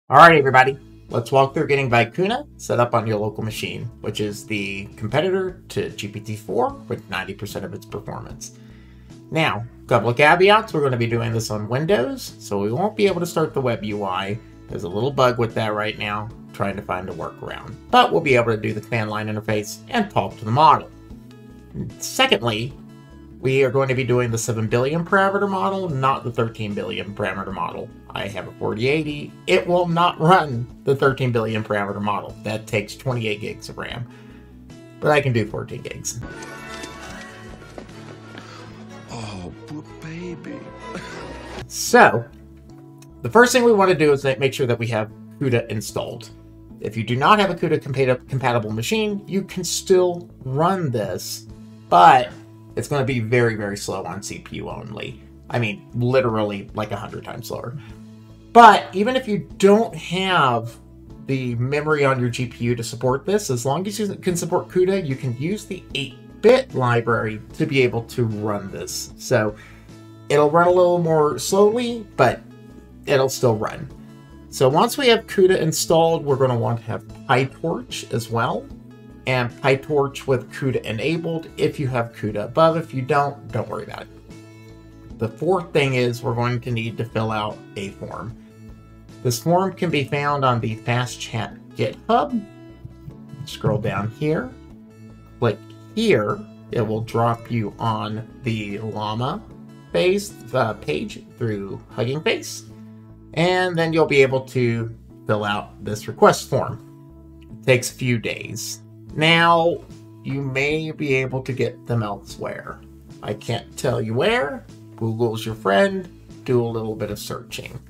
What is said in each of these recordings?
Alright everybody, let's walk through getting Vicuna set up on your local machine, which is the competitor to GPT-4 with 90% of its performance. Now, a couple of caveats, we're going to be doing this on Windows, so we won't be able to start the web UI. There's a little bug with that right now, trying to find a workaround. But we'll be able to do the command line interface and talk to the model. Secondly, we are going to be doing the 7 billion parameter model, not the 13 billion parameter model. I have a 4080. It will not run the 13 billion parameter model. That takes 28 gigs of RAM. But I can do 14 gigs. Oh, poor baby. So, the first thing we want to do is make sure that we have CUDA installed. If you do not have a CUDA compatible machine, you can still run this, but it's going to be very, very slow on CPU only. I mean, literally like 100 times slower. But even if you don't have the memory on your GPU to support this, as long as you can support CUDA, you can use the 8-bit library to be able to run this. So it'll run a little more slowly, but it'll still run. So once we have CUDA installed, we're going to want to have PyTorch as well. And PyTorch with CUDA enabled if you have CUDA above. If you don't worry about it. The fourth thing is we're going to need to fill out a form. This form can be found on the FastChat GitHub. Scroll down here. Click here. It will drop you on the Llama page through Hugging Face. And then you'll be able to fill out this request form. It takes a few days. Now, you may be able to get them elsewhere. I can't tell you where. Google's your friend. Do a little bit of searching.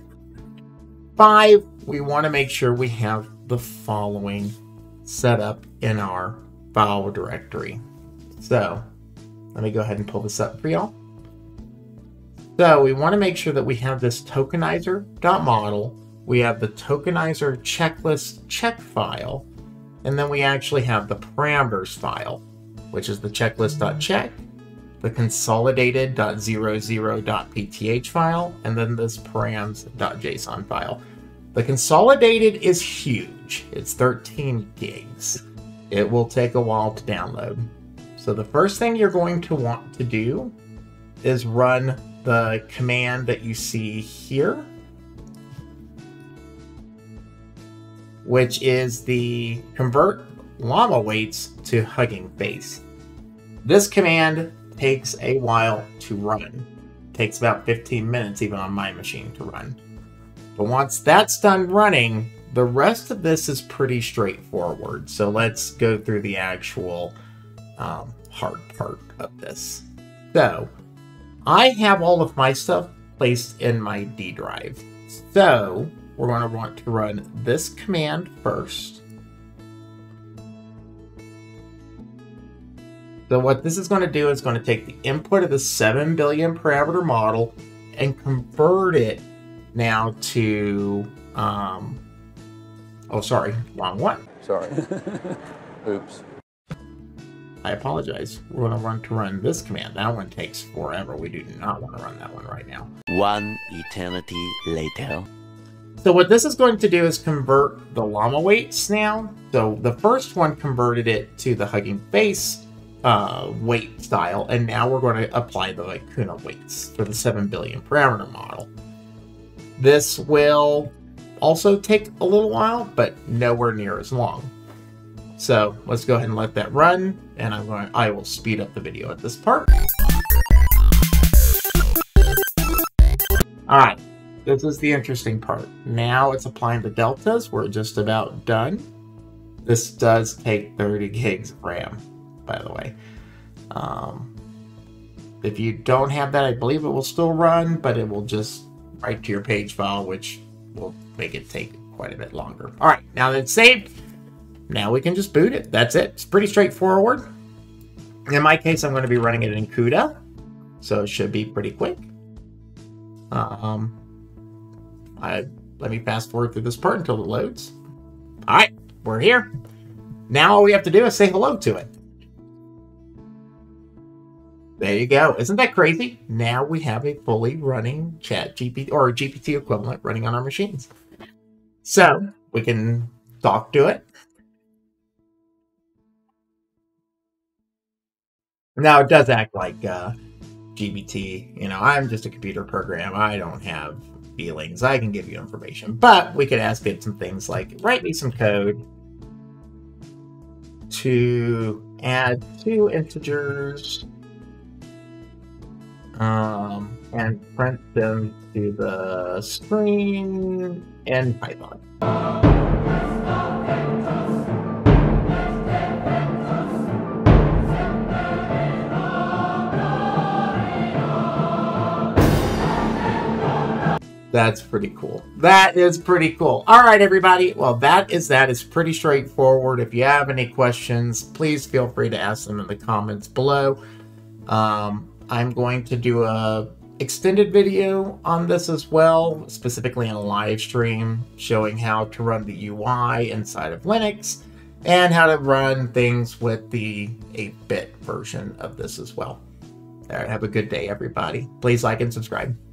5, we want to make sure we have the following set up in our file directory. So, let me go ahead and pull this up for y'all. So, we want to make sure that we have this tokenizer.model. We have the tokenizer checklist check file. And then we actually have the parameters file, which is the checklist.check, the consolidated.00.pth file, and then this params.json file. The consolidated is huge. It's 13 gigs. It will take a while to download. So the first thing you're going to want to do is run the command that you see here, which is the convert llama weights to Hugging Face. This command takes a while to run. It takes about 15 minutes even on my machine to run. But once that's done running, the rest of this is pretty straightforward. So let's go through the actual hard part of this. So I have all of my stuff placed in my D drive. So we're going to want to run this command first. So what this is going to do is going to take the input of the 7 billion parameter model and convert it now to, oh, sorry, wrong one. Sorry. Oops. I apologize. We're going to run this command. That one takes forever. We do not want to run that one right now. One eternity later. So what this is going to do is convert the llama weights now. So the first one converted it to the Hugging Face weight style, and now we're going to apply the Vicuna weights for the 7 billion parameter model. This will also take a little while, but nowhere near as long. So let's go ahead and let that run, and I will speed up the video at this part. All right. This is the interesting part. Now it's applying the deltas. We're just about done. This does take 30 gigs of RAM, by the way. If you don't have that, I believe it will still run, but it will just write to your page file, which will make it take quite a bit longer. All right, now that it's saved, now we can just boot it. That's it. It's pretty straightforward. In my case, I'm going to be running it in CUDA, so it should be pretty quick. Let me fast forward through this part until it loads. All right, we're here. Now all we have to do is say hello to it. There you go. Isn't that crazy? Now we have a fully running ChatGPT or GPT equivalent running on our machines. So we can talk to it. Now it does act like GBT. You know, I'm just a computer program. I don't have feelings. I can give you information. But we could ask it some things like, write me some code to add 2 integers and print them to the screen in Python. That's pretty cool. That is pretty cool. All right, everybody. Well, that is pretty straightforward. If you have any questions, please feel free to ask them in the comments below. I'm going to do a extended video on this as well, specifically in a live stream showing how to run the UI inside of Linux and how to run things with the 8-bit version of this as well. All right, have a good day, everybody. Please like and subscribe.